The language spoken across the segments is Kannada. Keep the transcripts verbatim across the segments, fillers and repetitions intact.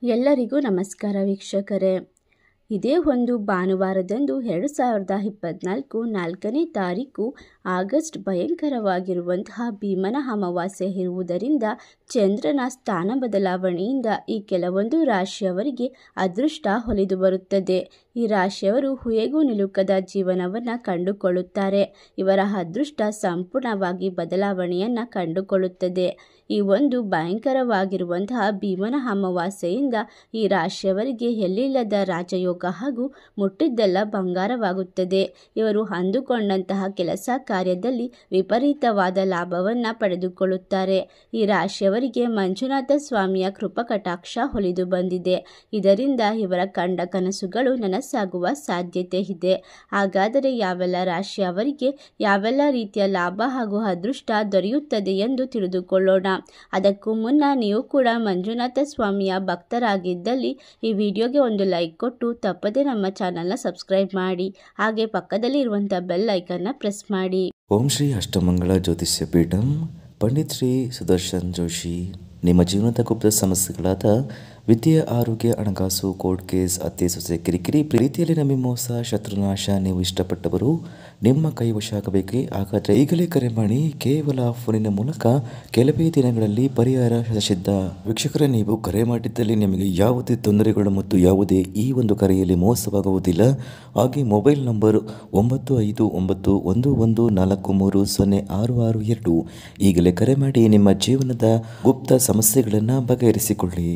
ಎಲ್ಲರಿಗೂ ನಮಸ್ಕಾರ ವೀಕ್ಷಕರೇ. ಇದೇ ಒಂದು ಭಾನುವಾರದಂದು ಎರಡು ಸಾವಿರದ ಇಪ್ಪತ್ತ್ನಾಲ್ಕು ನಾಲ್ಕನೇ ತಾರೀಕು ಆಗಸ್ಟ್ ಭಯಂಕರವಾಗಿರುವಂತಹ ಭೀಮನ ಅಮಾವಾಸ್ಯೆ ಇರುವುದರಿಂದ ಚಂದ್ರನ ಸ್ಥಾನ ಬದಲಾವಣೆಯಿಂದ ಈ ಕೆಲವೊಂದು ರಾಶಿಯವರಿಗೆ ಅದೃಷ್ಟ ಒಲಿದು ಬರುತ್ತದೆ. ಈ ರಾಶಿಯವರು ಹೇಗೂ ನಿಲುಕದ ಜೀವನವನ್ನು ಕಂಡುಕೊಳ್ಳುತ್ತಾರೆ. ಇವರ ಅದೃಷ್ಟ ಸಂಪೂರ್ಣವಾಗಿ ಬದಲಾವಣೆಯನ್ನು ಕಂಡುಕೊಳ್ಳುತ್ತದೆ. ಈ ಒಂದು ಭಯಂಕರವಾಗಿರುವಂತಹ ಭೀಮನ ಅಮಾವಾಸ್ಯೆಯಿಂದ ಈ ರಾಶಿಯವರಿಗೆ ಎಲ್ಲಿಲ್ಲದ ರಾಜಯೋಗ ಹಾಗೂ ಮುಟ್ಟಿದ್ದೆಲ್ಲ ಬಂಗಾರವಾಗುತ್ತದೆ. ಇವರು ಅಂದುಕೊಂಡಂತಹ ಕೆಲಸ ಕಾರ್ಯದಲ್ಲಿ ವಿಪರೀತವಾದ ಲಾಭವನ್ನು ಪಡೆದುಕೊಳ್ಳುತ್ತಾರೆ. ಈ ರಾಶಿಯವರಿಗೆ ಮಂಜುನಾಥ ಸ್ವಾಮಿಯ ಕೃಪಕಟಾಕ್ಷ ಒಲಿದು ಬಂದಿದೆ. ಇದರಿಂದ ಇವರ ಕಂಡ ಕನಸುಗಳು ನನಸಾಗುವ ಸಾಧ್ಯತೆ ಇದೆ. ಹಾಗಾದರೆ ಯಾವೆಲ್ಲ ರಾಶಿಯವರಿಗೆ ಯಾವೆಲ್ಲ ರೀತಿಯ ಲಾಭ ಹಾಗೂ ಅದೃಷ್ಟ ದೊರೆಯುತ್ತದೆ ಎಂದು ತಿಳಿದುಕೊಳ್ಳೋಣ. ಅದಕ್ಕೂ ಮುನ್ನ ನೀವು ಕೂಡ ಮಂಜುನಾಥ ಸ್ವಾಮಿಯ ಭಕ್ತರಾಗಿದ್ದಲ್ಲಿ ಈ ವಿಡಿಯೋಗೆ ಒಂದು ಲೈಕ್ ಕೊಟ್ಟು ತಪ್ಪದೆ ನಮ್ಮ ಚಾನಲ್ನ ಸಬ್ಸ್ಕ್ರೈಬ್ ಮಾಡಿ. ಹಾಗೆ ಪಕ್ಕದಲ್ಲಿ ಇರುವಂಥ ಬೆಲ್ ಐಕನ್ನ ಪ್ರೆಸ್ ಮಾಡಿ. ಓಂ ಶ್ರೀ ಅಷ್ಟಮಂಗಳ ಜ್ಯೋತಿಷ್ಯ ಪೀಠಂ ಪಂಡಿತ್ ಶ್ರೀ ಸುದರ್ಶನ್ ಜೋಶಿ. ನಿಮ್ಮ ಜೀವನದ ಗುಪ್ತ ಸಮಸ್ಯೆಗಳಾದ ವಿದ್ಯೆ, ಆರೋಗ್ಯ, ಹಣಕಾಸು, ಕೋರ್ಟ್ ಕೇಸ್, ಅತ್ತೆ ಸೊಸೆ ಕಿರಿಕಿರಿ, ಪ್ರೀತಿಯಲ್ಲಿ ನಂಬಿ ಮೋಸ, ಶತ್ರುನಾಶ, ನೀವು ಇಷ್ಟಪಟ್ಟವರು ನಿಮ್ಮ ಕೈ ವಶ ಆಗಬೇಕೆ? ಹಾಗಾದರೆ ಈಗಲೇ ಕರೆ ಮಾಡಿ. ಕೇವಲ ಫೋನಿನ ಮೂಲಕ ಕೆಲವೇ ದಿನಗಳಲ್ಲಿ ಪರಿಹಾರ ಸಿದ್ಧ. ವೀಕ್ಷಕರೇ, ನೀವು ಕರೆ ಮಾಡಿದ್ದಲ್ಲಿ ನಿಮಗೆ ಯಾವುದೇ ತೊಂದರೆಗಳು ಮತ್ತು ಯಾವುದೇ ಈ ಒಂದು ಕರೆಯಲ್ಲಿ ಮೋಸವಾಗುವುದಿಲ್ಲ. ಹಾಗೆ ಮೊಬೈಲ್ ನಂಬರ್ ಒಂಬತ್ತು ಐದು ಒಂಬತ್ತು ಒಂದು ಒಂದು ನಾಲ್ಕು ಮೂರು ಸೊನ್ನೆ ಆರು ಆರು ಎರಡು. ಈಗಲೇ ಕರೆ ಮಾಡಿ ನಿಮ್ಮ ಜೀವನದ ಗುಪ್ತ ಸಮಸ್ಯೆಗಳನ್ನು ಬಗೆಹರಿಸಿಕೊಳ್ಳಿ.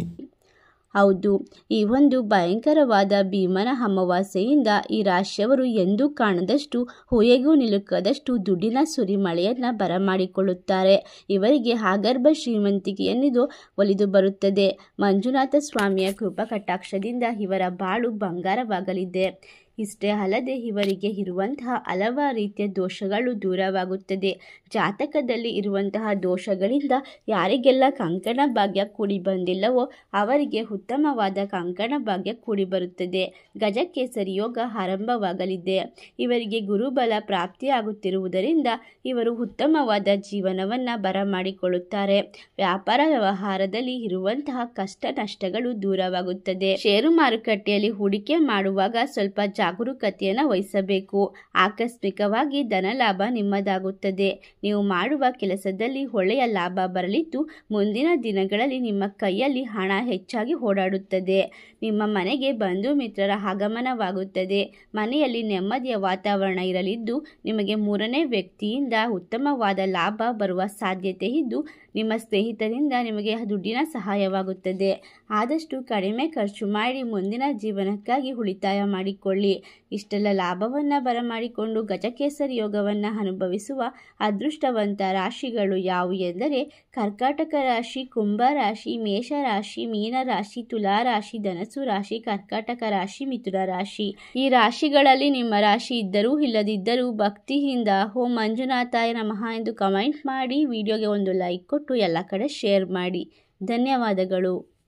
ಹೌದು, ಈ ಒಂದು ಭಯಂಕರವಾದ ಭೀಮನ ಅಮಾವಾಸ್ಯೆಯಿಂದ ಈ ರಾಶಿಯವರು ಎಂದೂ ಕಾಣದಷ್ಟು ಹೇಗೂ ನಿಲುಕದಷ್ಟು ದುಡ್ಡಿನ ಸುರಿಮಳೆಯನ್ನು ಬರಮಾಡಿಕೊಳ್ಳುತ್ತಾರೆ. ಇವರಿಗೆ ಆಗರ್ಭ ಶ್ರೀಮಂತಿಕೆಯನ್ನಿದು ಒಲಿದು ಬರುತ್ತದೆ. ಮಂಜುನಾಥ ಸ್ವಾಮಿಯ ಕೃಪಾ ಕಟಾಕ್ಷದಿಂದ ಇವರ ಬಾಳು ಬಂಗಾರವಾಗಲಿದೆ. ಇಷ್ಟೇ ಅಲ್ಲದೆ ಇವರಿಗೆ ಇರುವಂತಹ ಹಲವಾರು ರೀತಿಯ ದೋಷಗಳು ದೂರವಾಗುತ್ತದೆ. ಜಾತಕದಲ್ಲಿ ಇರುವಂತಹ ದೋಷಗಳಿಂದ ಯಾರಿಗೆಲ್ಲ ಕಂಕಣ ಭಾಗ್ಯ ಕೂಡಿ ಬಂದಿಲ್ಲವೋ ಅವರಿಗೆ ಉತ್ತಮವಾದ ಕಂಕಣ ಭಾಗ್ಯ ಕೂಡಿ ಬರುತ್ತದೆ. ಗಜಕೇಸರಿ ಯೋಗ ಆರಂಭವಾಗಲಿದೆ. ಇವರಿಗೆ ಗುರುಬಲ ಪ್ರಾಪ್ತಿಯಾಗುತ್ತಿರುವುದರಿಂದ ಇವರು ಉತ್ತಮವಾದ ಜೀವನವನ್ನು ಬರಮಾಡಿಕೊಳ್ಳುತ್ತಾರೆ. ವ್ಯಾಪಾರ ವ್ಯವಹಾರದಲ್ಲಿ ಇರುವಂತಹ ಕಷ್ಟ ನಷ್ಟಗಳು ದೂರವಾಗುತ್ತದೆ. ಷೇರು ಮಾರುಕಟ್ಟೆಯಲ್ಲಿ ಹೂಡಿಕೆ ಮಾಡುವಾಗ ಸ್ವಲ್ಪ ಜಾಗರೂಕತೆಯನ್ನು ವಹಿಸಬೇಕು. ಆಕಸ್ಮಿಕವಾಗಿ ಧನಲಾಭ ನಿಮ್ಮದಾಗುತ್ತದೆ. ನೀವು ಮಾಡುವ ಕೆಲಸದಲ್ಲಿ ಒಳ್ಳೆಯ ಲಾಭ ಬರಲಿದ್ದು ಮುಂದಿನ ದಿನಗಳಲ್ಲಿ ನಿಮ್ಮ ಕೈಯಲ್ಲಿ ಹಣ ಹೆಚ್ಚಾಗಿ ಓಡಾಡುತ್ತದೆ. ನಿಮ್ಮ ಮನೆಗೆ ಬಂಧು ಮಿತ್ರರ ಆಗಮನವಾಗುತ್ತದೆ. ಮನೆಯಲ್ಲಿ ನೆಮ್ಮದಿಯ ವಾತಾವರಣ ಇರಲಿದ್ದು ನಿಮಗೆ ಮೂರನೇ ವ್ಯಕ್ತಿಯಿಂದ ಉತ್ತಮವಾದ ಲಾಭ ಬರುವ ಸಾಧ್ಯತೆ ಇದ್ದು ನಿಮ್ಮ ಸ್ನೇಹಿತರಿಂದ ನಿಮಗೆ ದುಡ್ಡಿನ ಸಹಾಯವಾಗುತ್ತದೆ. ಆದಷ್ಟು ಕಡಿಮೆ ಖರ್ಚು ಮಾಡಿ ಮುಂದಿನ ಜೀವನಕ್ಕಾಗಿ ಉಳಿತಾಯ ಮಾಡಿಕೊಳ್ಳಿ. ಇಷ್ಟೆಲ್ಲ ಲಾಭವನ್ನು ಬರಮಾಡಿಕೊಂಡು ಗಜಕೇಸರಿ ಯೋಗವನ್ನು ಅನುಭವಿಸುವ ಅದೃಷ್ಟವಂತ ರಾಶಿಗಳು ಯಾವುವು ಎಂದರೆ ಕರ್ಕಾಟಕ ರಾಶಿ, ಕುಂಭ ರಾಶಿ, ಮೇಷ ರಾಶಿ, ಮೀನ ರಾಶಿ, ತುಲಾ ರಾಶಿ, ಧನಸ್ಸು ರಾಶಿ, ಕರ್ಕಾಟಕ ರಾಶಿ, ಮಿಥುನ ರಾಶಿ. ಈ ರಾಶಿಗಳಲ್ಲಿ ನಿಮ್ಮ ರಾಶಿ ಇದ್ದರೂ ಇಲ್ಲದಿದ್ದರೂ ಭಕ್ತಿಯಿಂದ ಓಂ ಮಂಜುನಾಥಾಯ ನಮಃ ಎಂದು ಕಮೆಂಟ್ ಮಾಡಿ. ವಿಡಿಯೋಗೆ ಒಂದು ಲೈಕ್ ಕೊಟ್ಟು ಎಲ್ಲ ಕಡೆ ಶೇರ್ ಮಾಡಿ. ಧನ್ಯವಾದಗಳು.